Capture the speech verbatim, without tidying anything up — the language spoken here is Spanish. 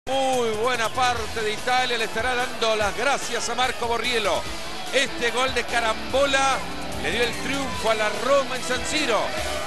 Muy buena parte de Italia le estará dando las gracias a Marco Borriello. Este gol de carambola le dio el triunfo a la Roma en San Siro.